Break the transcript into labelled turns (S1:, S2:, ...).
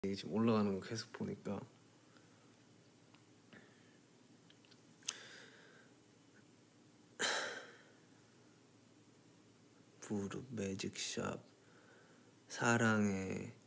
S1: 지금 올라가는 거 계속 보니까 무릎 매직샵 사랑해